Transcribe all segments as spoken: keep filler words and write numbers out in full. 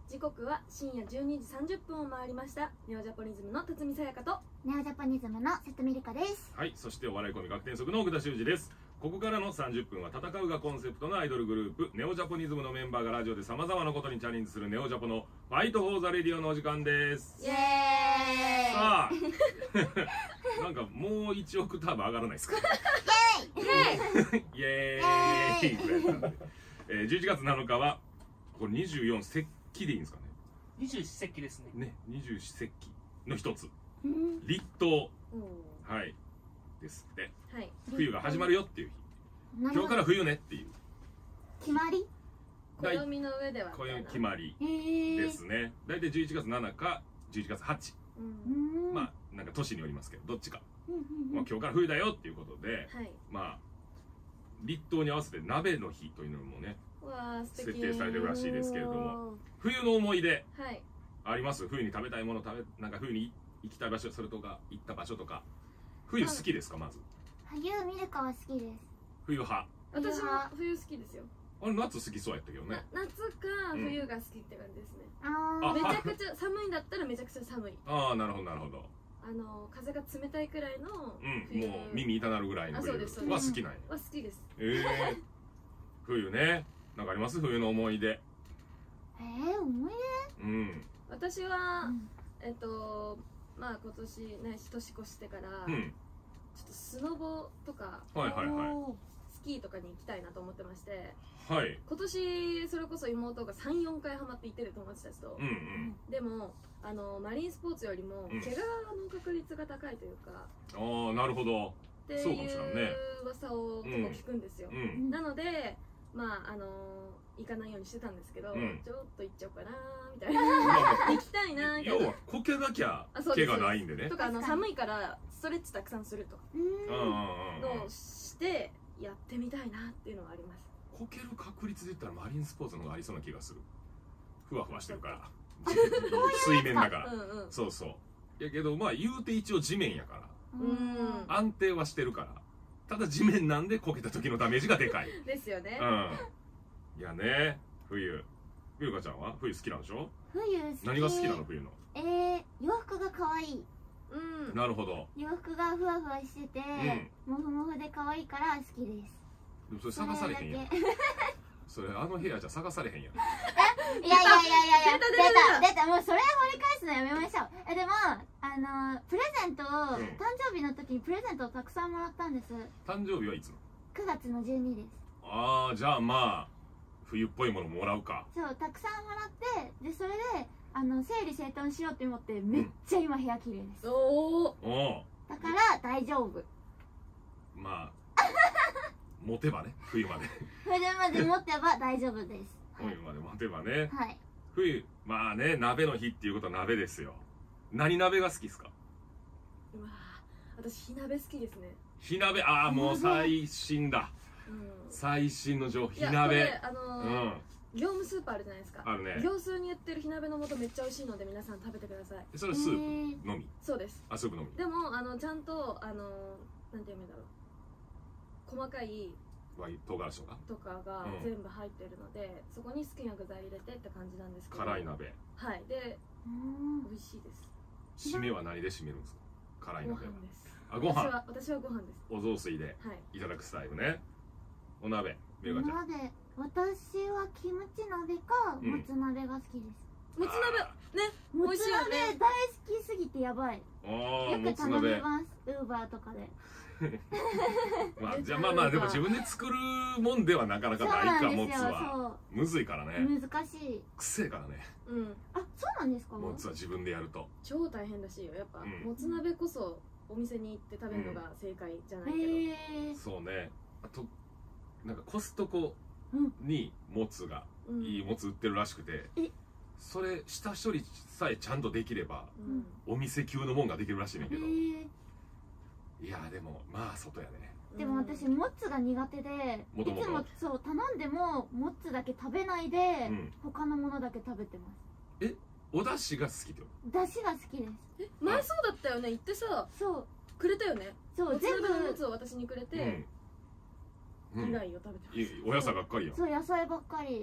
時刻は深夜じゅうにじさんじゅっぷんを回りました。ネオジャポニズムの辰巳さやかとネオジャポニズムの瀬戸美里香です。 はい、そしてお笑いコンビ学天則の奥田修二です。ここからのさんじゅっぷんは戦うがコンセプトのアイドルグループネオジャポニズムのメンバーがラジオでさまざまなことにチャレンジするネオジャポのファイトフォーザレディオのお時間です。 イエーイ。 さあなんかもういちオクターブ上がらないですか？ イエーイイエーイぐらいなんで、えー、じゅういちがつなのかはこれにじゅうよん節気でいいんですかね。 二十四節気ですね。 ね、二十四節気の一つ、 うん、 立冬、はいですって、はい、冬が始まるよっていう日、今日から冬ねっていう決まり、 暦の上ではこういう決まりですね。だいたいじゅういちがつなのかじゅういちがつはち、うん、まあなんか年によりますけどどっちか、うんうんうん、まあ、今日から冬だよっていうことで、はい、まあ立冬に合わせて鍋の日というのもね設定されてるらしいですけれども、冬の思い出、はい、あります？冬に食べたいもの、食べなんか冬に行きたい場所、それとか行った場所とか。冬好きですか？まず冬見るかは好きです。 冬派。 私も冬好きですよ。 あれ夏好きそうやったけどね。 夏か冬が好きって感じですね、 うん、 あめちゃくちゃ寒いんだったらめちゃくちゃ寒い。 ああ、なるほどなるほど。 あの風が冷たいくらいの、 うん、もう耳痛なるぐらいの冬は好きなんや。 は好きです。 ええー、冬ね。なんかあります？冬の思い出。 えー、思い出？ うん。 私は、うん、えっとまあ今年ね年越してから、うん、ちょっとスノボとか、 はいはいはい、 スキーとかに行きたいなと思ってまして、 はい、 今年それこそ妹がさん、よんかいハマって行ってる友達たちと、うんうん、でもあのマリンスポーツよりも怪我の確率が高いというか、 うん、ああなるほどっていう噂を結構聞くんですよ、うん、なのでまああの行かないようにしてたんですけど、うん、ちょっと行っちゃおうかなみたいな行きたいなみたいな。 要はこけなきゃ毛がないんでね。 とかあの寒いからストレッチたくさんするとかのをしてやってみたいなっていうのはあります。 こける確率で言ったらマリンスポーツの方がありそうな気がする。ふわふわしてるから水面だから、うん、うん、そうそうやけどまあ言うて一応地面やからうん安定はしてるから、ただ地面なんでこけた時のダメージがでかいですよね。 うんいやね、冬。ゆうかちゃんは冬好きなんでしょ？ 冬好き。 何が好きなの冬の？ えー、洋服が可愛い。 うん。 なるほど。 洋服がふわふわしてて、うん、もふもふで可愛いから好きです。 でもそれ探されへんやん。それあの部屋じゃ探されへんやん。 え、いやいやいやいやいや、出た出た、もうそれ掘り返すのやめましょう。えでもあのプレゼントを、うん、誕生日の時にプレゼントをたくさんもらったんです。 誕生日はいつの？ くがつのじゅうにです。 ああ、じゃあまあ。冬っぽいものもらうか。 そうたくさんもらってでそれであの整理整頓しようって思ってめっちゃ今部屋綺麗です、うん、 おおだから大丈夫。 まあ持てばね冬まで冬まで持てば大丈夫です。 冬まで持てばね。 はい。 冬まあね鍋の日っていうことは鍋ですよ。何鍋が好きですか？ うわ私火鍋好きですね。 火鍋ああもう最新だ。うん、最新の情報、火鍋。 あのーうん、業務スーパーあるじゃないですか。 あるね。 業スーに売ってる火鍋の素めっちゃ美味しいので皆さん食べてください。 それスープのみ？ そうです。 あ、スープのみ。 でもあのちゃんとあのなんていうんだろう、細かい唐辛子とかとかが全部入ってるので、うん、そこに好きな具材入れてって感じなんですけど。 辛い鍋。 はい。で、美味しいです。 締めは何で締めるんですか？辛い鍋は。 ご飯です。 あ、ご飯。 私は私はご飯です。 お雑炊でいただくスタイルね。お鍋、 お鍋、私はキムチ鍋かもつ鍋が好きです。 もつ鍋ね、 もつ鍋大好きすぎてやばい。よく頼みます、ウーバーとかで。 まあじゃあまあまあでも自分で作るもんではなかなかないか、もつはむずいからね。 難しい。 くせえからね。 うん。 あ、そうなんですか？ もつは自分でやると超大変だしよ。やっぱもつ鍋こそお店に行って食べるのが正解じゃないけど。 そうね。あとなんかコストコにもつが、うん、いいもつ売ってるらしくて、うん、それ下処理さえちゃんとできれば、うん、お店級のもんができるらしいねんけど、いやでもまあ外やね。 でも私もつが苦手でいつもそう頼んでももつだけ食べないで、うん、他のものだけ食べてます。 え、お出汁が好きってこと？ 出汁が好きです。 え、前そうだったよね。言ってさ、そうくれたよね。そう全部のもつを私にくれて、以外を食べてます。 お野菜ばっかりやん。 そう野菜ばっかり。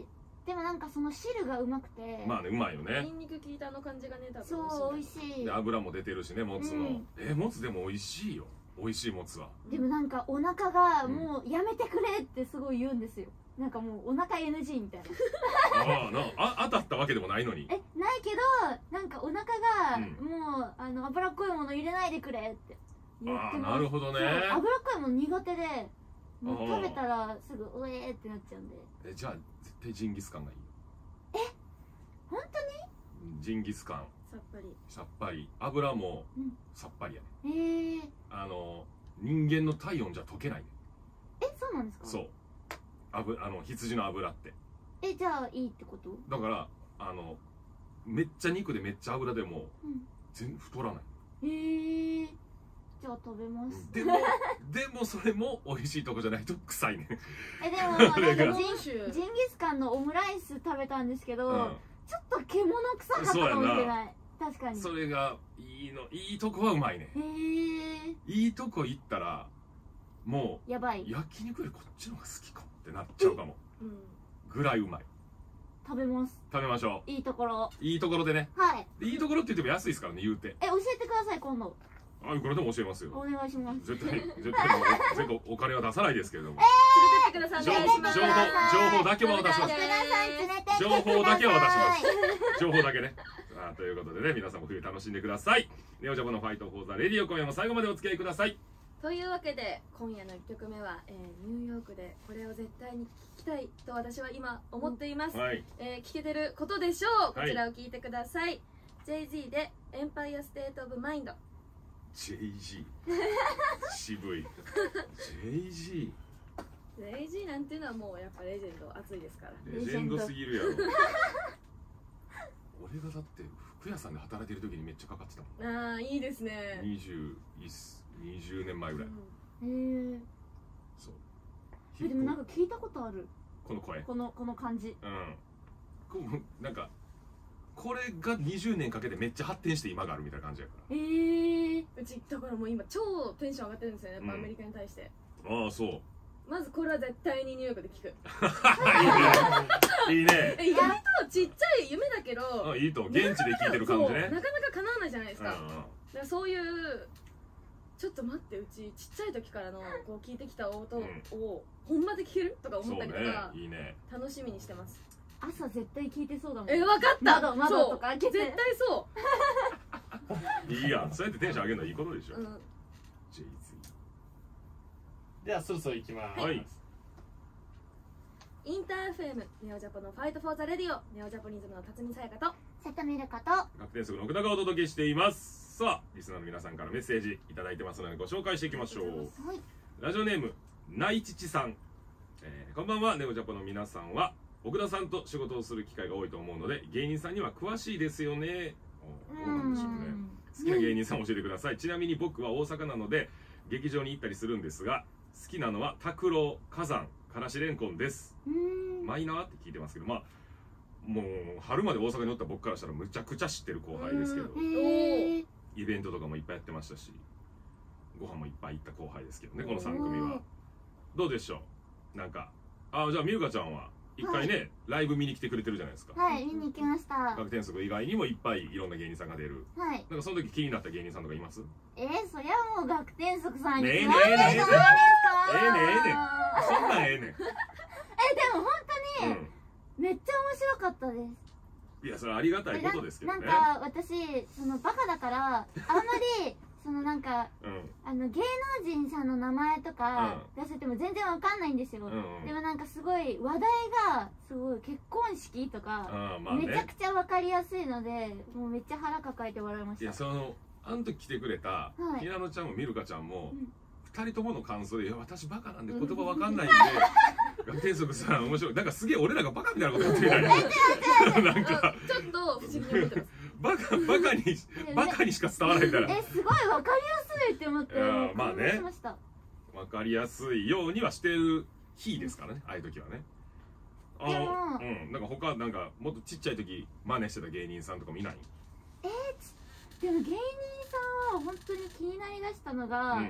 でもなんかその汁がうまくて、 まあね、うまいよね。 ニンニク効いたあの感じがね、多分そう美味しい。 で油も出てるしね、もつの。え、もつでも美味しいよ。美味しいもつは。 でもなんかお腹がもうやめてくれってすごい言うんですよ。なんかもうお腹 エヌジー みたいな。 ああ、な、あ、当たったわけでもないのに。 え、ないけど、なんかお腹がもうあの脂っこいもの入れないでくれって言ってます。 ああ、なるほどね。 脂っこいもの苦手で、もう食べたらすぐうえーってなっちゃうんで。 え、じゃあ絶対ジンギスカンがいいよ。 え、本当に？ ジンギスカン。 さっぱり。 さっぱり。油もさっぱりやね。 へえ。 あの人間の体温じゃ溶けないね。 え、そうなんですか？ そう。あぶ、あの羊の油って。 え、じゃあいいってこと？ だからあのめっちゃ肉でめっちゃ油でも全然太らない。 へえ。じゃあ食べます。 でもでもそれも美味しいとこじゃないと臭いね。 え、でもなんかジンジンギスカンのオムライス食べたんですけど、うん、ちょっと獣臭かったかもしれない。確かにそれがいいの、いいとこはうまいね。へえ。いいとこ行ったらもうやばい、 焼肉よりこっちの方が好きかもってなっちゃうかもぐらいうまい。 食べます。 食べましょう。 いいところ、 いいところでね。 はい。 いいところって言っても安いですからね、言うて。 え、教えてください今度。 あ、いくらでも教えますよ。 お願いします。 絶対絶対全部お金は出さないですけれども。 えー、連れてってください。 情報情報だけは渡します。情報だけは渡します。情報だけね。あ、ということでね、皆さんも冬楽しんでください。ネオジャパのファイトフォーザレディオ、今夜も最後までお付き合いください。 というわけで今夜のいっきょくめは、えー、ニューヨークでこれを絶対に聞きたいと私は今思っています、はい、えー、聞けてることでしょう。こちらを聞いてください、はい、ジェイジー でエンパイアステートオブマインド。 ジェイジー 渋い。 ジェイジージェイジー なんていうのはもうやっぱレジェンド熱いですから。 レジェンドすぎるやろ。俺がだって服屋さんで働いてる時にめっちゃかかってたもん。 ああ、いいですね。 にじゅういっにじゅうねんまえぐらい。へえ。そう。でもなんか聞いたことある。 この声。 このこの感じ。 うん。こうなんかこれがにじゅうねんかけてめっちゃ発展して今があるみたいな感じやから。 へえ。うちだからもう今超テンション上がってるんですよね。やっぱアメリカに対して。 ああ、そう。 まずこれは絶対にニューヨークで聞く。 いいね。 意外とちっちゃい夢だけど。 あ、いいと。現地で聞いてる感じね。 なかなか叶わないじゃないですか。だからそういう。ちょっと待って、うちちっちゃい時からのこう聞いてきた音をほんまで聞けるとか思ったりとか、いいね、楽しみにしてます。 朝絶対聞いてそうだもん。 え、分かった。 窓窓とか開けて。 絶対そう。 いいやん、そうやってテンション上げるのはいいことでしょ。うん、ジェイズではそろそろ行きます。はい。 インター エフエム ネオジャポのファイトフォーザレディオ、ネオジャポニズムの辰巳さやかと瀬戸美るかと学天則の奥田がお届けしています。さあ、リスナーの皆さんからメッセージいただいてますのでご紹介していきましょう。はい、ラジオネームないちちさん、えー、こんばんは。ネオジャポの皆さんは奥田さんと仕事をする機会が多いと思うので芸人さんには詳しいですよね。そうなんでしょうね。好きな芸人さん教えてください。ちなみに僕は大阪なので劇場に行ったりするんですが、好きなのは拓郎、火山、からしれんこんです。マイナーって聞いてますけど、まあもう春まで大阪におった僕からしたらむちゃくちゃ知ってる後輩ですけど、イベントとかもいっぱいやってましたし、ご飯もいっぱい行った後輩ですけどね、このさん組は。どうでしょう。なんか、あ、じゃあみゆかちゃんは一回ね、はい、ライブ見に来てくれてるじゃないですか。 はい、見に行きました。 学天則以外にもいっぱいいろんな芸人さんが出る。はい。なんかその時気になった芸人さんとかいます？ えー、そりゃもう学天則さんにねえねえねえねえねえねえねえそんなんええねん。え、でも本当に、うん、めっちゃ面白かったです。 いや、それありがたいことですけどね。 なんか私そのバカだからあんまりそのなんか、うん、あの芸能人さんの名前とか出せても全然わかんないんですよ、うんうん、でもなんかすごい話題がすごい結婚式とか、まあね、めちゃくちゃわかりやすいのでもうめっちゃ腹抱えて笑いました。 いや、そのあの時来てくれた、はい、ひなのちゃんもみるかちゃんも、うん、ふたりともの感想で「いや私バカなんで言葉わかんないんで学天則さん面白い」なんかすげえ俺らがバカみたいなことやってるみたいな。なんかちょっと不思議に思ってます。 バカバカにバカにしか伝わらないみたいな。 え、すごいわかりやすいって思って。 まあね、わかりやすいようにはしてる日ですからね、ああいう時はね。ああ、うん、なんか他なんかもっとちっちゃい時真似してた芸人さんとかもいない？ えー、でも芸人さんは本当に気になりだしたのが、うん、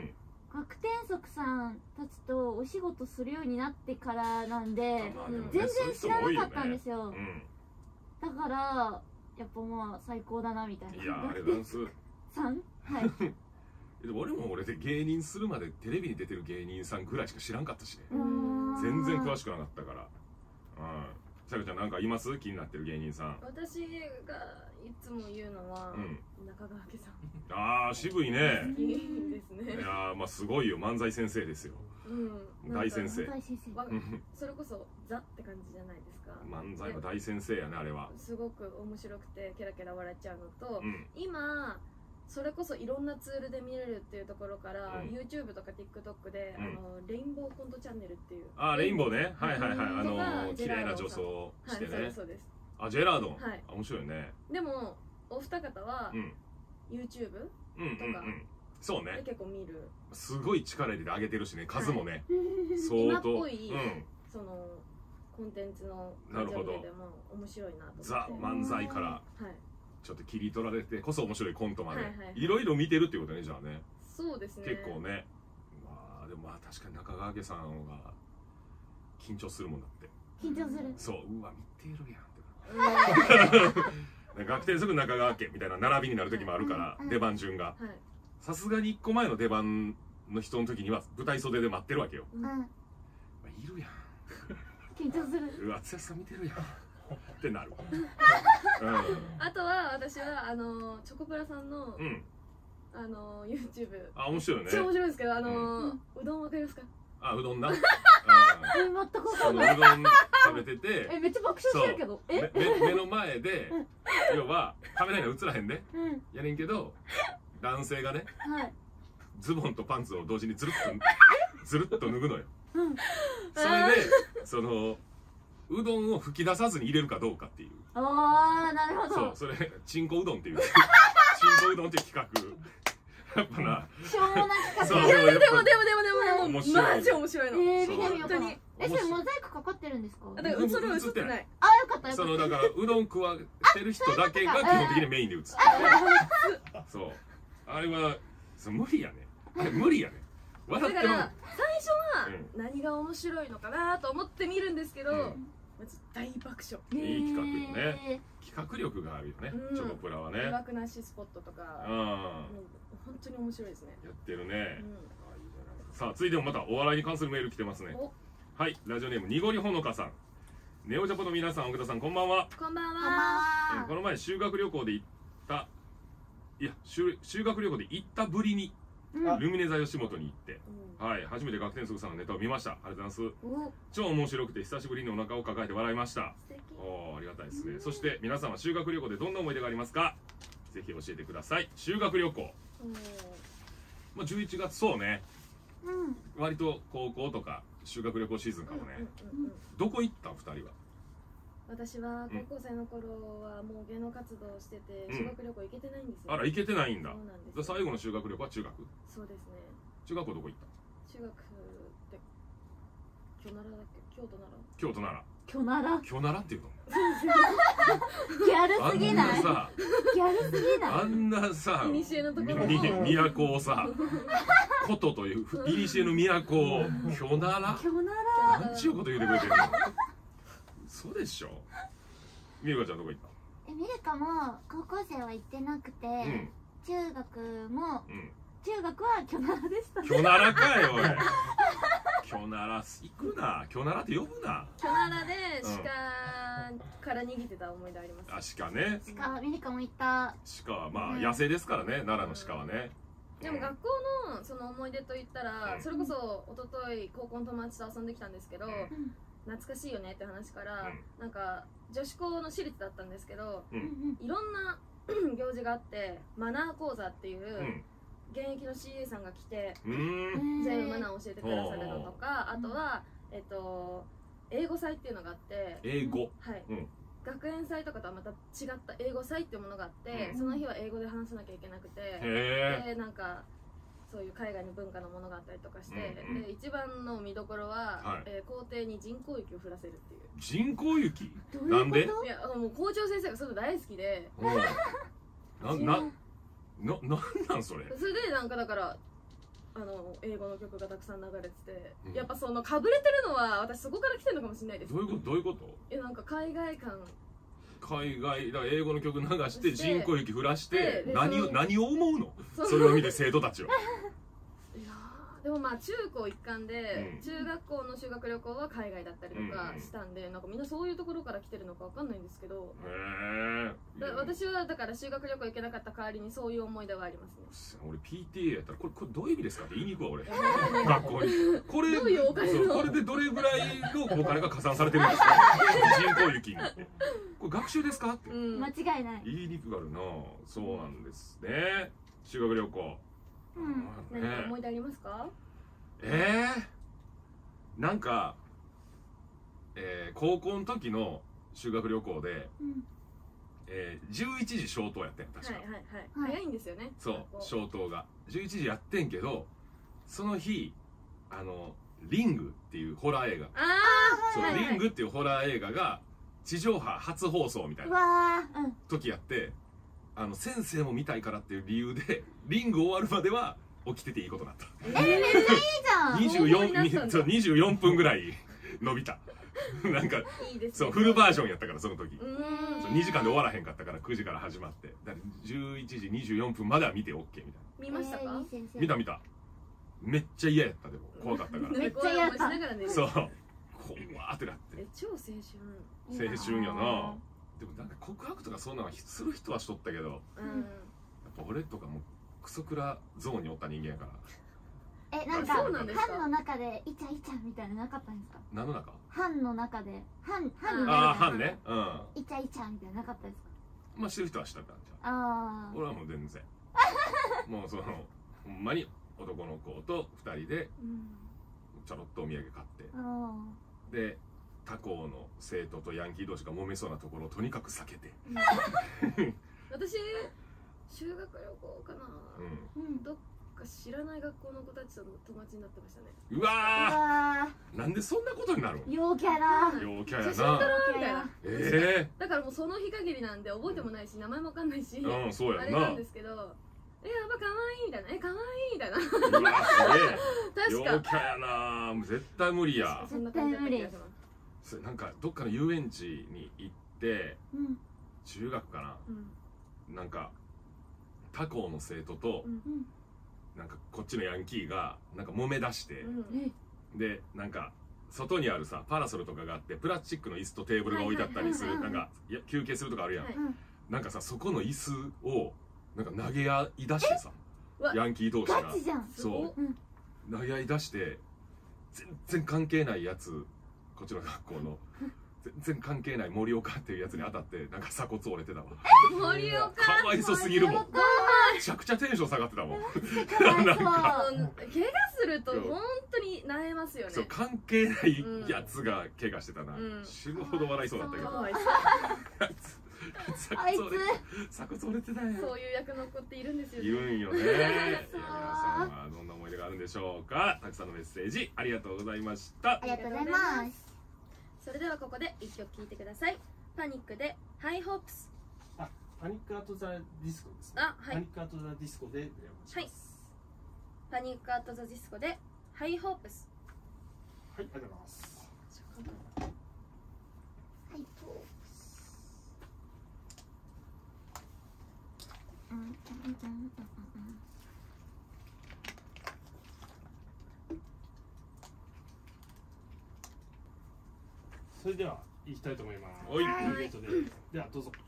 学天則さんたちとお仕事するようになってからなんで、全然知らなかったんですよ。だからやっぱまあ最高だなみたいな。 いやありがとうございますさんはいでも俺も俺で芸人するまでテレビに出てる芸人さんぐらいしか知らんかったしね。全然詳しくなかったから。うん。さやかちゃんなんかいます？気になってる芸人さん。 私がいつも言うのは、うん、中川家さん。 ああ渋いね。 いいですね。 いやまあすごいよ、漫才先生ですよ。うん。大先生。 それこそザって感じじゃないですか。 漫才の大先生やねあれは。 すごく面白くてケラケラ笑っちゃうのと、うん、今。それこそいろんなツールで見れるっていうところから、うん、YouTube とか TikTok で、うん、あのレインボーコントチャンネルっていう、 あレインボーね、はいはいはい、あの綺麗な女装してね、はい、 そうです。 あジェラードン、はい、面白いね。 でもお二方は、うん、YouTube とか、うんうんうん、 そうね、 結構見る、 すごい力入れて上げてるしね、数もね、 はい、相当今っぽい、うん、そのコンテンツの感情でも面白いなと思って、 ザ漫才から、はいちょっと切り取られてこそ面白いコントまでいろいろ見てるっていうことね、じゃあね。 そうですね、 結構ね。まあでもまあ確かに中川家さんは緊張するもんだって。 緊張する。 そう、うわ見てるやんって学天則中川家みたいな並びになる時もあるから、出番順がさすがにいっこまえの出番の人の時には舞台袖で待ってるわけよ。いるやん、 緊張する。 うわ剛さん見てるやんってなる。 あとは私はあのチョコプラさんの、うん、あの YouTube、 あ面白いね。 超面白いですけど、あの、うん、うどんわかりますか？ あうどんな。 全くわかんない。 うどん食べてて、 えめっちゃ爆笑してるけど、え目の前で要はカメラには映らへんで、うん、やねんけど男性がね、はい、ズボンとパンツを同時にずるっとずるっと脱ぐのよ。うん、それでそのうどんを吹き出さずに入れるかどうかっていう。 ああなるほど。 そうそれチンコうどんっていうチンコうどんっていう企画やっぱなしょうもな企画。 でもでもでもでもでもマジ面白いの。 えー見てみようかな。えそれモザイクかかってるんですか？ だからそれは映ってない。 あよかったよかった。 そのだからうどん食わしてる人だけが基本的にメインで映ってる。そうあれは無理やね。あれ無理やね。 だから最初は何が面白いのかなと思って見るんですけど、まず大爆笑。 いい企画よね。企画力があるよね、チョコプラはね。 疑惑なしスポットとか本当に面白いですね。 やってるね。さあ続いてもまたお笑いに関するメール来てますね。はい、ラジオネームにごりほのかさん。ネオジャポの皆さん、奥田さん、こんばんは。 こんばんは。 この前修学旅行で行ったいや修学旅行で行ったぶりにルミネ座吉本に行って、はい、初めて学天則さんのネタを見ました。ありがとうございます。超面白くて久しぶりにお腹を抱えて笑いました。おーありがたいですね。そして皆さんは修学旅行でどんな思い出がありますか？ぜひ教えてください。修学旅行、まあじゅういちがつ、そうね、割と高校とか修学旅行シーズンかもね。どこ行ったふたりは？ 私は高校生の頃はもう芸能活動してて修学旅行行けてないんですよ。 あら行けてないんだ。最後の修学旅行は中学？ そうですね。 中学校どこ行った？ 中学って京奈良だっけ？京都奈良？ 京都奈良。 京奈良？ 京奈良っていうの？ ギャルすぎない？あんなさ、ギャルすぎない？ あんなさ、 いにしえのところ都をさ、古都といういにしえの都を京奈良？ 京奈良？なんちゅうこと言うてくれてるの？そうでしょ。みるかちゃんどこ行った？ えみるかも高校生は行ってなくて、うん、中学も、うん、中学は京奈良でしたね。 京奈良かよおい。京奈良行くな。京奈良って呼ぶな。 京奈良で鹿から逃げてた思い出あります。 あ鹿ね。 鹿みるかも行った。 鹿はまあ野生ですからね、奈良の鹿はね。 でも学校のその思い出といったら、それこそ一昨日高校の友達と遊んできたんですけど、懐かしいよねって話から、なんか女子校の私立だったんですけど、いろんな行事があって、マナー講座っていう現役の シーエー さんが来て全部マナーを教えてくださるのとか、あとはえっと英語祭っていうのがあって、 英語、 はい、学園祭とかとはまた違った英語祭っていうものがあって、その日は英語で話さなきゃいけなくて、でなんかそういう海外の文化のものがあったりとかして、うんうん、で一番の見どころは、はい、えー、校庭に人工雪を降らせるっていう。 人工雪？なんで？いやもう校長先生がそういうの大好きで。 ななななんなんそれ？ それでなんかだからあの英語の曲がたくさん流れてて、うん、やっぱそのかぶれてるのは私そこから来てるのかもしれないです。 どういうことどういうこと？ え、なんか海外感、 海外だから英語の曲流して人工雪降らして何を何を思うの？それを見て生徒たちは。 でもまあ中高一貫で、中学校の修学旅行は海外だったりとかしたんで、なんかみんなそういうところから来てるのかわかんないんですけど、私はだから修学旅行行けなかった代わりにそういう思い出はありますね。 俺 ピーティーエー やったらこれこれどういう意味ですかって言いに行くわ俺。学校にこれどういうお金のこれでどれぐらいのお金が加算されてるんですか？人工雪に。これ学習ですかって。 間違いない。 言いにくがあるな。そうなんですね。修学旅行。 うん、何か思い出ありますか？ えー、なんか、えー、高校の時の修学旅行で、うん、えー、じゅういちじ消灯やってん確か。 はいはいはい、早いんですよね。 そう消灯がじゅういちじやってんけど、その日あのリングっていうホラー映画、 あそう、はいはい、リングっていうホラー映画が地上波初放送みたいな時やって、あの先生も見たいからっていう理由でリング終わるまでは起きてていいことになった。 えー、めっちゃいいじゃん。 にじゅうよんそうにじゅうよんぷんぐらい伸びた。なんかいいです、ね、そうフルバージョンやったからその時。そうにじかんで終わらへんかったからくじから始まって、だからじゅういちじにじゅうよんぷんまでは見て オーケー みたいな。見ましたか？ えー、 見た見た。めっちゃ嫌やったでも怖かったから。 めっちゃ嫌だった。 そう。怖ってなって。 え超青春。青春やな。でもなんか告白とかそんなのする人はしとったけど、うん、やっぱ俺とかもクソクラゾーンにおった人間やから。 え、なんか班の中でイチャイチャみたいなのなかったんですか？ 何の中？ 班の中で班班にああ班ね。うん。 イチャイチャみたいななかったですか？ まあしてる人はしたんじゃん。 ああ。俺はもう全然。もうそのほんまに男の子と二人でちょろっとお土産買って、うん、で他校の生徒とヤンキー同士が揉めそうなところをとにかく避けて。 私修学旅行かな、うん、どっか知らない学校の子たちと友達になってましたね。 うわー、なんでそんなことになるの？ 陽キャラ陽キャやな。 写真撮ろうみたいな。 えー、だからもうその日限りなんで覚えてもないし名前もわかんないし、 うん、そうやな、 あれなんですけど、え、やっぱ可愛いみたいな、え、可愛いみたいな。 うわすげえ。 確か陽キャやな、絶対無理や。 そんな感じだった気がします。なんかどっかの遊園地に行って、うん、中学かな、うん、なんか他校の生徒と、うん、なんかこっちのヤンキーがなんか揉め出して、うん、でなんか外にあるさパラソルとかがあってプラスチックの椅子とテーブルが置いてあったりする、なんかいや休憩するとかあるやん、はい、なんかさそこの椅子をなんか投げ合い出してさヤンキー同士がそう、うん、投げ合い出して全然関係ないやつこっちの学校の全然関係ない森岡っていうやつに当たってなんか鎖骨折れてたわ。 森岡かわいそすぎるもん。めちゃくちゃテンション下がってたもん。 なんか怪我すると本当に萎えますよね。 そう関係ないやつが怪我してたな、うん、死ぬほど笑いそうだったけど、 あいつ鎖骨折れてたよ。 そういう役の子っているんですよね。 いるんよね。いや皆さんはどんな思い出があるんでしょうか。たくさんのメッセージありがとうございました。 ありがとうございます。 それではここで一曲聴いてください。パニックでハイホープス。 あ、パニックアットザディスコですね。 あ、はい。 パニックアットザディスコでお願いします。はい。 パニックアットザディスコでハイホープス。 はい、ありがとうございます。 ハイホープス。うんうんうんうんうん。 それでは行きたいと思います。 はい。 で, ではどうぞ。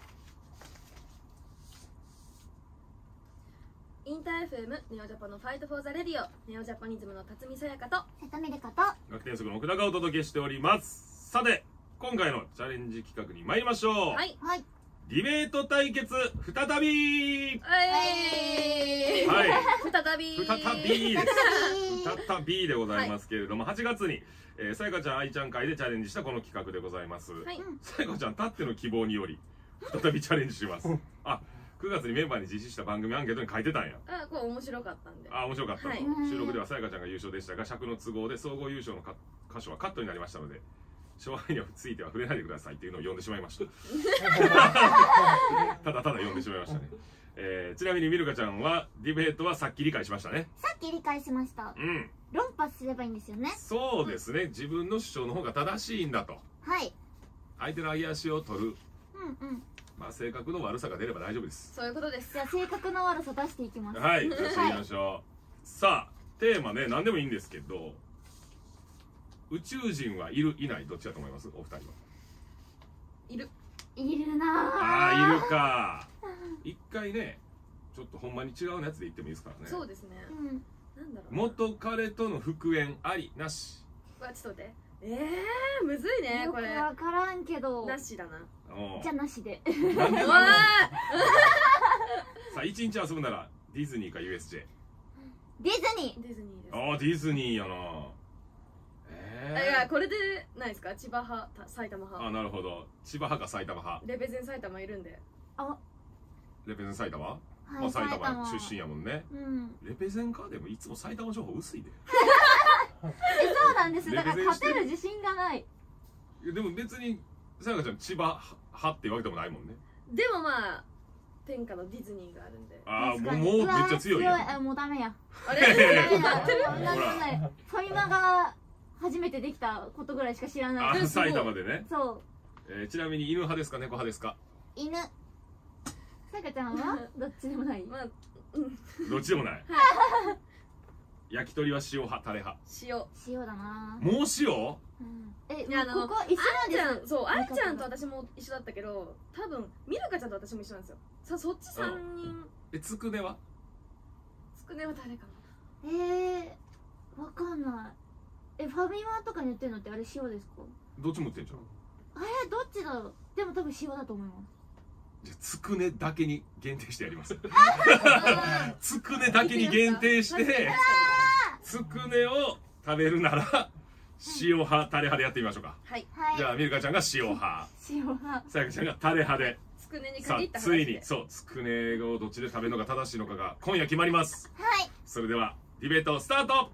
インター エフエム ネオジャパのファイトフォーザレディオ、ネオジャパニズムの辰巳さやかと瀬戸美里と学天則の奥田がお届けしております。さて今回のチャレンジ企画に参りましょう。 はいはい。 ディベート対決再び。 はいはい。 再び再びです。再びでございますけれども、はちがつにえー、さやかちゃん愛ちゃん会でチャレンジしたこの企画でございます。はい、さやかちゃんたっての希望により再びチャレンジします。あ、くがつにメンバーに実施した番組アンケートに書いてたんや。 あ、これ面白かったんで。 あ、面白かった、はい、収録ではさやかちゃんが優勝でしたが、尺の都合で総合優勝の箇所はカットになりましたので、 勝敗については触れないでくださいっていうのを読んでしまいましたただただ読んでしまいましたね。えー、ちなみにミルカちゃんはディベートはさっき理解しましたね。 さっき理解しました。うん、論破すればいいんですよね。 そうですね、自分の主張の方が正しいんだと。 はい、 相手の揚げ足を取る、 うんうん、 まあ性格の悪さが出れば大丈夫です。 そういうことです。 じゃあ性格の悪さ出していきます。 はい、出していきましょう、はい、さあテーマね、何でもいいんですけど、宇宙人はいるいない、どっちだと思います？お二人は。 いる。 いるなああ、いるか。一回ね、ちょっとほんまに違うやつで言ってもいいですからね。 そうですね、うん、なんだろう、 元彼との復縁ありなし。 うわ、ちょっと待って、えー、むずいねこれ。 分からんけどなしだな。 じゃあなしで。 なんでなんさあ、一日遊ぶならディズニーか ユーエスジェー。 ディズニー。 ディズニーです。 ああ、ディズニーやな。 えー、いや、これでないですか、千葉派埼玉派。 あ、なるほど、千葉派か埼玉派。 レペゼン埼玉いるんで。 あ、 レペゼン埼玉、はい、 まあ埼玉出身やもんね、 うん、 レペゼンか。でもいつも埼玉情報薄いでえ、そうなんです。だから勝てる自信がない。 いやでも別にさやかちゃん千葉派っていうわけでもないもんね。 でもまあ天下のディズニーがあるんで。 ああ、もうもうめっちゃ強いやん。 あ、もうダメや。 あれダメだ。 ファミマが初めてできたことぐらいしか知らない。 あ、埼玉でね。 そう、 えー、ちなみに犬派ですか猫派ですか？ 犬。さやかちゃんはどっちでもない。 まあ、うん、 どっちでもない。焼き鳥は塩派タレ派？ 塩。 塩だな。 もう塩？ うん、え、いや、ここ一緒なんです。 そう、あいちゃんと私も一緒だったけど、多分ミルカちゃんと私も一緒なんですよ。さ、そっち三人。 え、つくねは？ つくねは誰かな。えー、わかんない。え、ファミマとかに売ってるのってあれ塩ですか？ どっちも売ってんじゃん。 あれどっちだろう。でも多分塩だと思います。 じゃあつくねだけに限定してやります。つくねだけに限定してつくねを食べるなら塩派タレ派でやってみましょうか。 はい。 じゃあミルカちゃんが塩派、 塩派、 さやかちゃんがタレ派で。 つくねに限った話で。 さあついにそうつくねをどっちで食べるのが正しいのかが今夜決まります。 はい。 それではディベートスタート。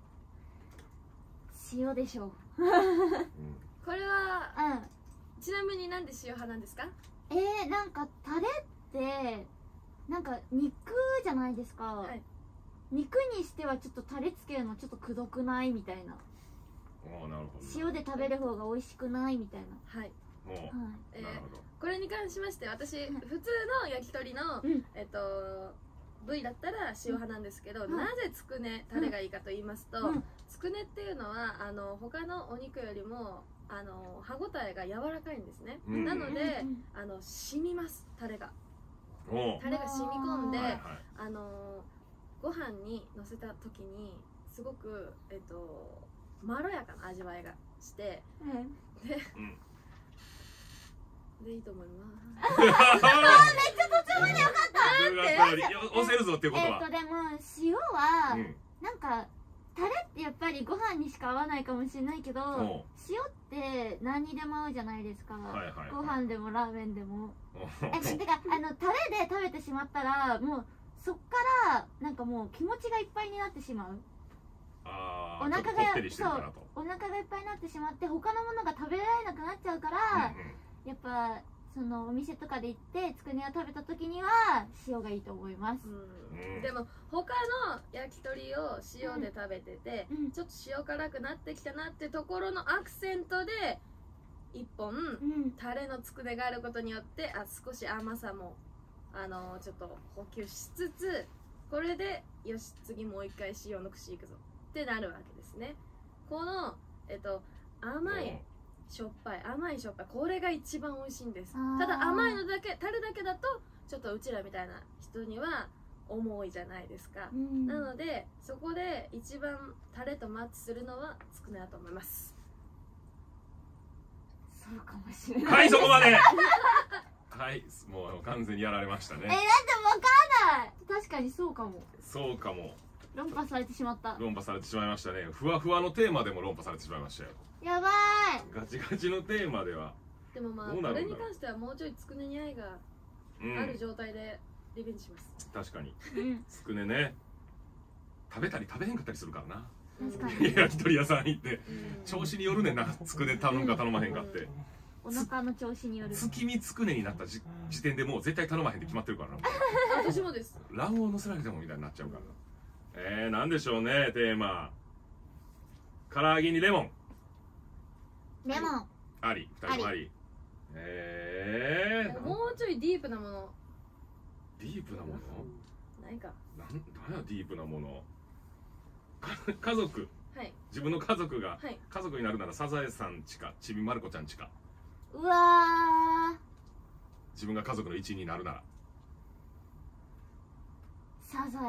塩でしょう。 これは、うん、ちなみになんで塩派なんですか？ えー、なんかタレってなんか肉じゃないですか、はい、肉にしてはちょっとタレつけるのちょっとくどくないみたいな。 あ、なるほど。 塩で食べる方が美味しくないみたいな。 はい、 はい、えー、なるほど。 これに関しまして私、うん、普通の焼き鳥の、うん、えっと部位だったら塩派なんですけど、うん、なぜつくねタレがいいかと言いますと、うん、つくねっていうのはあの他のお肉よりもあの歯ごたえが柔らかいんですね、うん、なので、うん、あの染みます、タレがタレが染み込んで、はいはい、あのご飯にのせた時にすごく、えっと、まろやかな味わいがして、うん、で、うんでいいと思います。めっちゃ途中までよかった。 押せるぞっていうことは。 えっとでも塩は、うん、なんかタレってやっぱりご飯にしか合わないかもしれないけど、塩って何にでも合うじゃないですか。はいはいはい、ご飯でもラーメンでも。え、てかあのタレで食べてしまったらもうそっからなんかもう気持ちがいっぱいになってしまう。 あ、 お腹がそうお腹がいっぱいになってしまって他のものが食べられなくなっちゃうから。うんうん、やっぱそのお店とかで行ってつくねを食べた時には塩がいいと思います。 うん、でも他の焼き鳥を塩で食べてて、うん、ちょっと塩辛くなってきたなってところのアクセントで一本、うん、タレのつくねがあることによってあ少し甘さもあのちょっと補給しつつ、これでよし次もう一回塩の串いくぞってなるわけですね。このえっと甘い、しょっぱい甘いしょっぱいこれが一番美味しいんです。ただ甘いのだけタレだけだとちょっとうちらみたいな人には重いじゃないですか、うん、なのでそこで一番タレとマッチするのはつくねだと思います。 そうかもしれない。 はい、そこまではい、もう完全にやられましたね。 え、だって分かんない。確かにそうかも。 そうかも。 論破されてしまった。 論破されてしまいましたね。ふわふわのテーマでも論破されてしまいましたよ。 やばい。 ガチガチのテーマでは。 でもまあこれに関してはもうちょいつくねに愛がある状態でリベンジします。 確かにつくねね食べたり食べへんかったりするからな。 確かに焼き鳥屋さん行って調子によるねんな、つくね頼むか頼まへんかって。 お腹の調子による。 月見つくねになった時点でもう絶対頼まへんって決まってるからな。 私もです。 卵黄のせられてもみたいになっちゃうから。えー、なんでしょうね、テーマ。唐揚げにレモン。 レモン。 あり、二人ともあり。えー。 もうちょいディープなもの。 ディープなものないか。 なん、なんやディープなもの。家族。 はい、 自分の家族が、 はい、 家族になるならサザエさんちかちびまる子ちゃんちか。 うわー、 自分が家族の一員になるならサザエ。うん、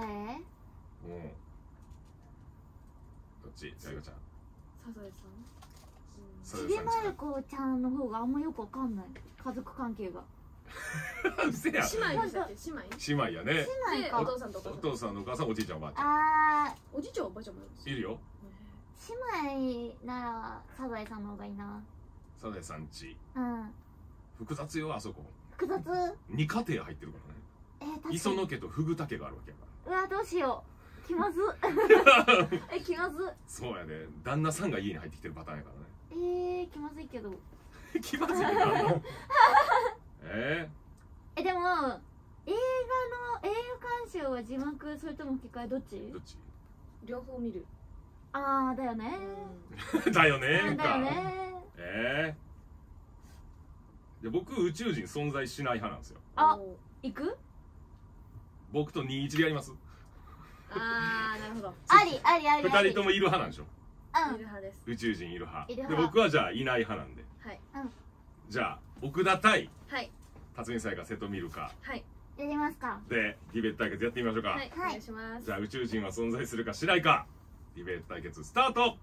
どっち？さゆかちゃん。 サザエさん。ちびまる子ちゃんの方があんまよくわかんない、家族関係が。 うせや。 姉妹でしたっけ？姉妹？ 姉妹やね。 姉妹か。 お父さんとお母さん。 お父さんのお母さん、おじいちゃんおばあちゃん。 あー、おじいちゃんおばあちゃんもいるよ。 姉妹ならサザエさんの方がいいな。 サザエさんち。 うん。 複雑よ、あそこ。 複雑。 二家庭入ってるからね。えー、磯野家とフグ田家があるわけやから。うわ、どうしよう。気まず。え、気まず。 そうやね。旦那さんが家に入ってきてるパターンやからね。えー、気まずいけど。 気まずいけどなんの？えー、え、でも映画の映画鑑賞は字幕それとも吹き替えどっち？ どっち？ 両方見る。 ああ、だよね。 だよね。 だよね。 ええ。で、僕宇宙人存在しない派なんですよ。 あ、行く？ 僕とにいちでやります。 ああ、なるほど。 ありありあり。 二人ともいる派なんでしょ。 うん。 いる派です。 宇宙人いる派。 で、 僕はじゃあいない派なんで。 はい。 うん。 じゃあ奥田対。 はい。 辰巳さやか瀬戸見るか。 はい。 やりますか。 で、ディベート対決やってみましょうか。 はい。お願いします。 じゃあ宇宙人は存在するかしないか。ディベート対決スタート。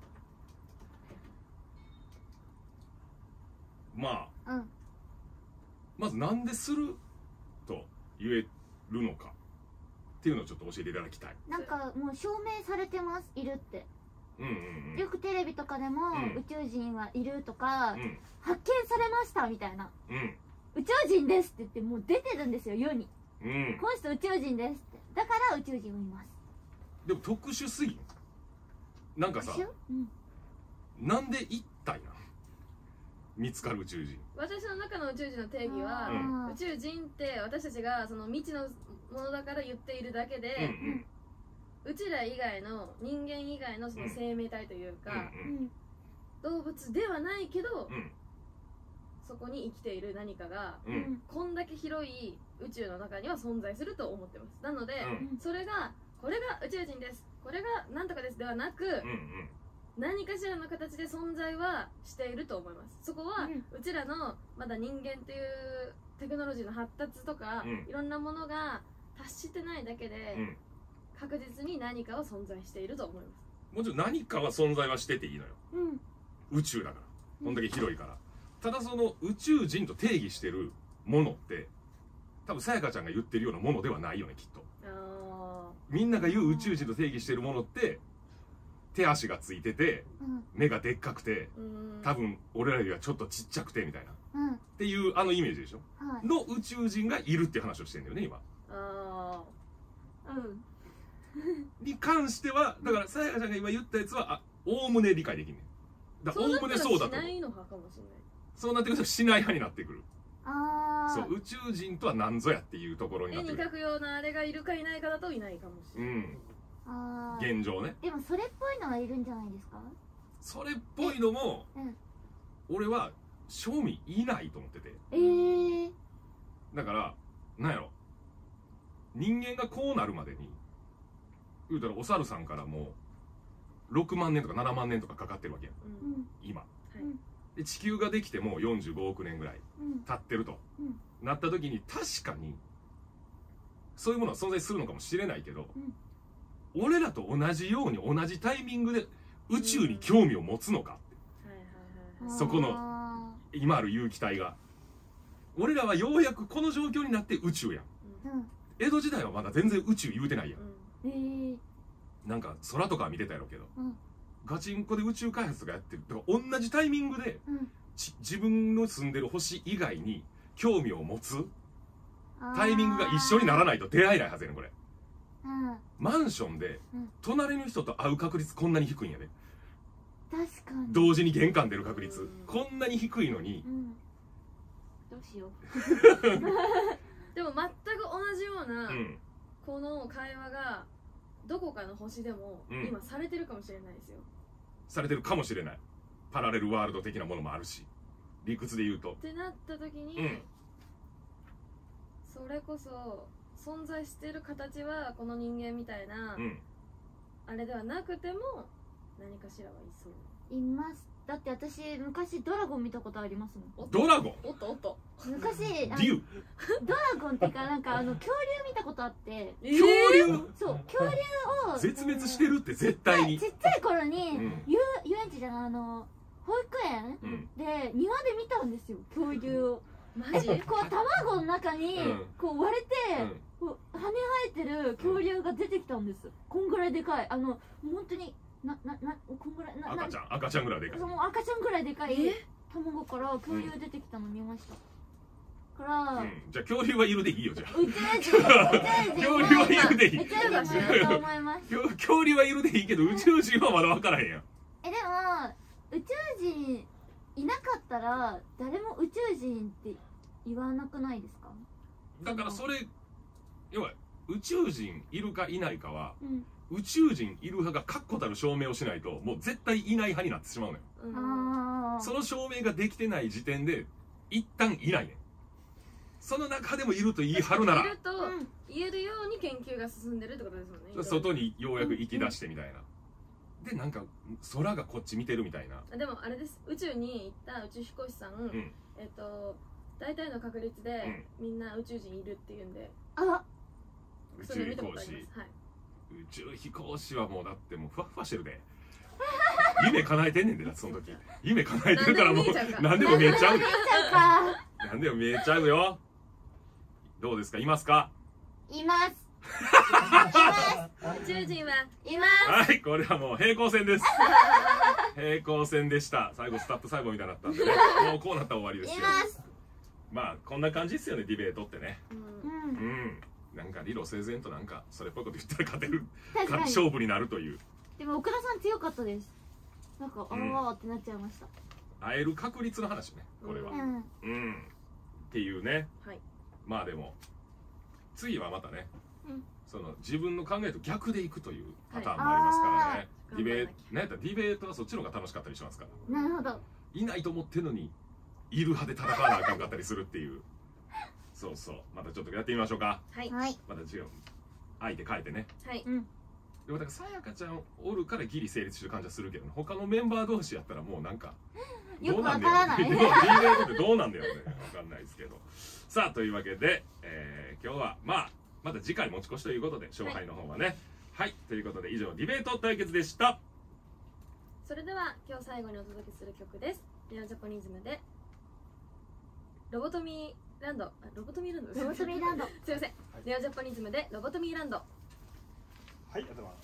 まあ、 うん、 まずなんですると言えるのかっていうのをちょっと教えていただきたい。 なんかもう証明されてます、いるって。 うんうんうん、 よくテレビとかでも、うん、宇宙人はいるとか、 うん、 発見されましたみたいな、 うん、 宇宙人ですって言ってもう出てるんですよ、世に、 うん、 この人宇宙人ですって。だから宇宙人をいます。 でも特殊すぎん？なんかさ、うん、なんで一体な見つかる宇宙人。 私の中の宇宙人の定義は、うん、宇宙人って私たちがその未知のものだから言っているだけで、うんうん、うちら以外の人間以外のその生命体というか、うんうん、動物ではないけど、うん、そこに生きている何かが、うん、こんだけ広い宇宙の中には存在すると思ってます。なので、うん、それがこれが宇宙人です、これがなんとかですではなく、うんうん、何かしらの形で存在はしていると思います。そこは、うん、うちらのまだ人間っていうテクノロジーの発達とか、うん、いろんなものが達してないだけで、うん、確実に何かは存在していると思います。 もちろん何かは存在はしてていいのよ、うん、宇宙だからこんだけ広いから、ただその宇宙人と定義してるものって多分さやかちゃんが言ってるようなものではないよね、きっと。あ、みんなが言う宇宙人と定義してるものって手足がついてて、うん、目がでっかくて、うん、多分俺らよりはちょっとちっちゃくてみたいな、うん、っていうあのイメージでしょ、はい、の宇宙人がいるって話をしてるんだよね今。ああ、うんに関してはだからさやかちゃんが今言ったやつはおおむね理解できんねん。だからおおむねそうだと思う。しないの派かもしれない。そうなってくるとしない派になってくる。ああ、そう宇宙人とは何ぞやっていうところになってくる。 絵に描くようなあれがいるかいないかだといないかもしれない、うん、 あ現状ね。 でもそれっぽいのはいるんじゃないですか。 それっぽいのも、うん、俺は正味いないと思ってて、えー、だからなんやろ、人間がこうなるまでに言うたらお猿さんからもうろくまんねんとかななまんねんとかかかってるわけや、うん、今、はい、で地球ができてもうよんじゅうごおくねんぐらい経ってると、うん、なった時に確かにそういうものは存在するのかもしれないけど、うん、俺らと同じように同じタイミングで宇宙に興味を持つのかって、そこの今ある有機体が。俺らはようやくこの状況になって宇宙やん、うん、江戸時代はまだ全然宇宙言うてないやん、うん、えー、なんか空とかは見てたやろうけど、うん、ガチンコで宇宙開発とかやってる。だから同じタイミングで、うん、自分の住んでる星以外に興味を持つタイミングが一緒にならないと出会えないはずやねんこれ。 マンションで隣の人と会う確率こんなに低いんやで。 確かに同時に玄関出る確率こんなに低いのに、 どうしようでも全く同じような、この会話がどこかの星でも今されてるかもしれないですよ。 されてるかもしれない。パラレルワールド的なものもあるし、理屈で言うとってなった時に、うん、それこそ存在してる形はこの人間みたいな、うん、あれではなくても何かしらはいそう。 います。だって私昔ドラゴン見たことありますもん。 ドラゴン？ おっとおっと。 昔デュドラゴンっていうかなんかあの恐竜見たことあって。 恐竜？ そう恐竜を絶滅してるって絶対に。 ちっちゃい頃に、うん、遊遊園地じゃないあの保育園、うん、で庭で見たんですよ恐竜を。マジ？こう卵の中にこう割れて、うん、こう羽生えてる恐竜が出てきたんです。こんぐらいでかいあの本当に。な、な、な、こんぐらい、な、 赤ちゃん、赤ちゃんぐらいでかい。 その赤ちゃんぐらいでかい卵から恐竜出てきたの見ました。から、 うん、じゃあ恐竜はいるでいいよじゃあ。 宇宙人、 恐竜はいるでいい。 宇宙人もいると思います。 恐竜はいるでいいけど宇宙人はまだ分からへんやん。 え、でも宇宙人いなかったら誰も宇宙人って言わなくないですか？ だからそれ要は宇宙人いるかいないかは。うん、宇宙人いる派が確固たる証明をしないともう絶対いない派になってしまうのよ、うん、その証明ができてない時点で一旦いないねん。その中でもいると言い張るならいると言えるように研究が進んでるってことですもんね。 外にようやく行き出してみたいな、うん、でなんか空がこっち見てるみたいな。 でもあれです、宇宙に行った宇宙飛行士さん、うん、えっと大体の確率でみんな宇宙人いるっていうんで、 うん、あ宇宙飛行士、はい、宇宙飛行士はもうだってもうふわふわしてるで夢叶えてんねんで、その時夢叶えてるからもう何でも見えちゃうで何でも見えちゃうよ。どうですか、いますか？ います宇宙人はいます。はい、これはもう平行線です平行線でした。最後スタップ細胞みたいになったんでねもうこうなったら終わりですよ。 います。 まあこんな感じですよね、ディベートってね。 うん、 うん、なんか理路整然となんかそれっぽいこと言ったら勝てる勝負になるという。 でも奥田さん強かったです。なんかあわーってなっちゃいました。 会える確率の話ね、これは。うん、うん、っていうね、はい、まあでも次はまたね、うん、その自分の考えと逆でいくというパターンもありますからね、はい、ディベート、なんやったらディベートはそっちの方が楽しかったりしますから。 なるほど。 いないと思ってるのにいる派で戦わなあかんかったりするっていうそうそう、またちょっとやってみましょうか。 はい、 また違う相手変えてね。 はい、うん、 でもだからさやかちゃんおるからギリ成立してる感じはするけど、ね、他のメンバー同士やったらもうなんかよくわからない。 ディベートってどうなんだよね、わかんないですけど。さあというわけで、えー、今日はまあまた次回持ち越しということで勝敗の方はね、はい、はい、ということで以上ディベート対決でした。 それでは今日最後にお届けする曲です。ネオジャポニズムでロボトミーランド、ロボトミーランドロボトミーランドすいません、はい、ネオジャポニズムでロボトミーランド。はい、 ありがとうございます。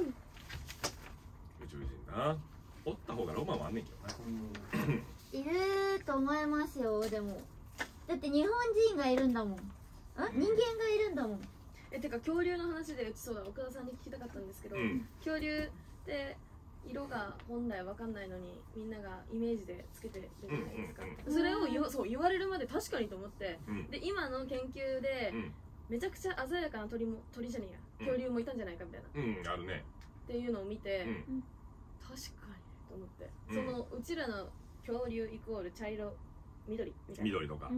宇宙人なおった方がロマンはあんねんけどな。 いると思いますよ。でもだって日本人がいるんだもん。あ、人間がいるんだもん。 え、てか恐竜の話でそうだ、奥田さんに聞きたかったんですけど、うん、恐竜って色が本来わかんないのにみんながイメージでつけてるじゃないですか。それを言わ、そう言われるまで確かにと思って、うん、で今の研究で、うん、めちゃくちゃ鮮やかな鳥も鳥じゃねえや、恐竜もいたんじゃないかみたいな、 うん、あるねっていうのを見て、うん、確かにと思って、そのうちらの恐竜イコール茶色緑みたいな、 緑とか、 うんうん、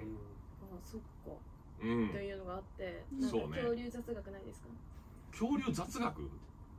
ああそっか、うん、というのがあって、なんか恐竜雑学ないですか？ 恐竜雑学、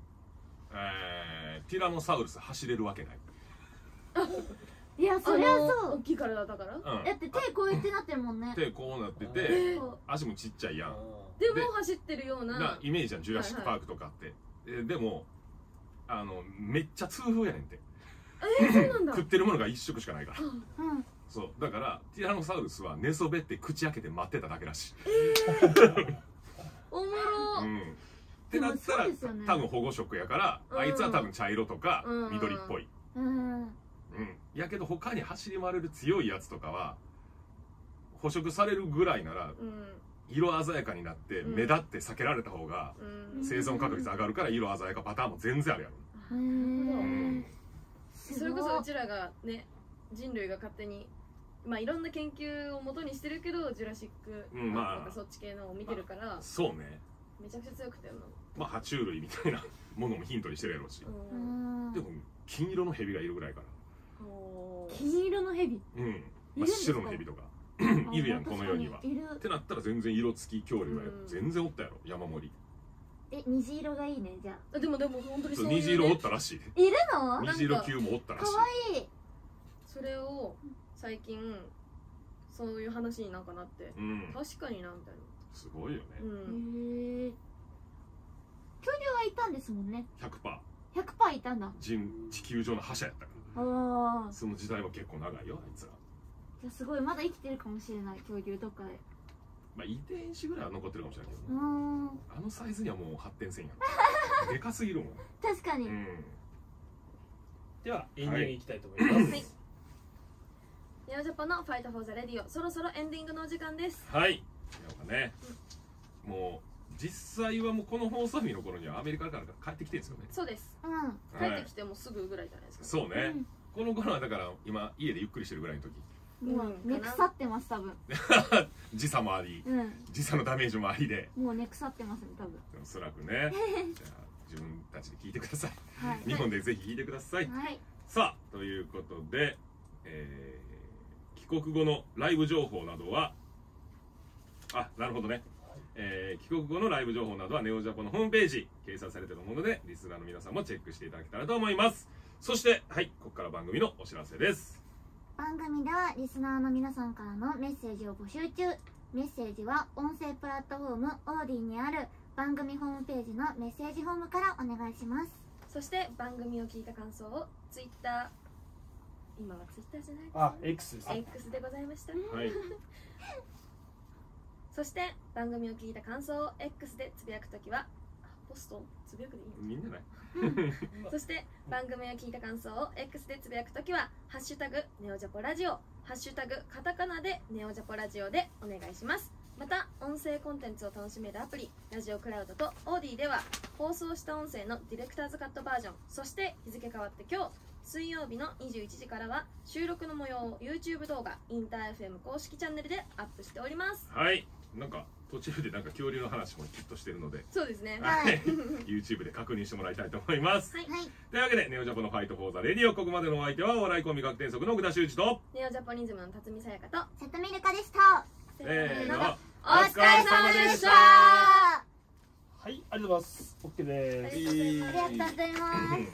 えー、ティラノサウルス走れるわけない。 いや、そりゃそう。 大きい体だから、うん、 だって手こうやってなってるもんね。 手こうなってて足もちっちゃいやん。 でも走ってるようなイメージじゃん、ジュラシックパークとかって、はいはい、でもあのめっちゃ痛風やねんて。 えー、そうなんだ。 食ってるものが一食しかないから、 うん、 そうだからティラノサウルスは寝そべって口開けて待ってただけらしい。 えー、おもろ、 うん、ってなったら、ね、多分保護色やから、うん、あいつは多分茶色とか緑っぽい、うんうんうん、やけど他に走り回れる強いやつとかは捕食されるぐらいなら、うん、 色鮮やかになって目立って避けられた方が生存確率上がるから色鮮やかパターンも全然あるやろ。 それこそうちらがね人類が勝手にまあいろんな研究を元にしてるけどジュラシックとかそっち系のを見てるから、 そうね、 めちゃくちゃ強くてよな。 まあ爬虫類みたいなものもヒントにしてるやろうし、でも金色の蛇がいるぐらいから。 金色の蛇、 うん、真っ白の蛇とかいるやんこの世には。ってなったら全然色付き恐竜が全然おったやろ山盛り。 え、虹色がいいねじゃあ。 でもでも本当にそういう虹色おったらしい。 いるの？ 虹色級もおったらしい。 かわいい。 それを最近そういう話になんかなって、確かになみたいな。 すごいよね。 へえ。恐竜はいたんですもんね。 ひゃくパー。 ひゃくパーいたんだ。 人地球上の覇者やったから。ああ。その時代は結構長いよあいつら。 じゃあすごいまだ生きてるかもしれない恐竜どっかで。 まあ遺伝子ぐらいは残ってるかもしれないけど、あのサイズにはもう発展せんやろ。でかすぎるもん。 確かに。 ではエンディングに行きたいと思います。はい。 ネオジャパのファイトフォーザレディオ、そろそろエンディングのお時間です。 はい。なんかね、もう実際はもうこの放送日の頃にはアメリカから帰ってきてるんですよね。 そうです。うん。帰ってきてもすぐぐらいじゃないですか。 そうね。この頃はだから今家でゆっくりしてるぐらいの時。 もう根腐ってます多分。 時差もあり、時差のダメージもありで。 もう根腐ってますね多分。 おそらくね。じゃあ自分たちで聞いてください。日本でぜひ聞いてください。さあということで、帰国後のライブ情報などは、あ、なるほどね。帰国後のライブ情報などはネオジャポのホームページ掲載されているもので、リスナーの皆さんもチェックしていただけたらと思います。そしてはい、ここから番組のお知らせです。 番組ではリスナーの皆さんからのメッセージを募集中。メッセージは音声プラットフォームオーディにある番組ホームページのメッセージフォームからお願いします。 そして番組を聞いた感想をツイッター、今はツイッターじゃないですね。 あ、X です。 X でございました。 はい。 そして番組を聞いた感想を X でつぶやくときは、ポストつぶやくでいいの？いいんじゃない？ そして番組を聞いた感想を X でつぶやくときはハッシュタグネオジャポラジオ、ハッシュタグカタカナでネオジャポラジオでお願いします。また音声コンテンツを楽しめるアプリラジオクラウドとオーディでは放送した音声のディレクターズカットバージョン、そして日付変わって今日水曜日のにじゅういちじからは収録の模様を YouTube 動画インター エフエム 公式チャンネルでアップしております。 はい、なんか途中でなんか恐竜の話もきっとしてるので、 そうですね、 はい、YouTube で確認してもらいたいと思います。はい、というわけでネオジャポのファイトフォーザレディオ、ここまでのお相手はお笑いコンビ学天則の奥田修一とネオジャポニズムの辰巳さやかと瀬戸美瑠香でした。 せーの、 お疲れ様でした。 はい、ありがとうございます。 OK です。 ありがとうございます。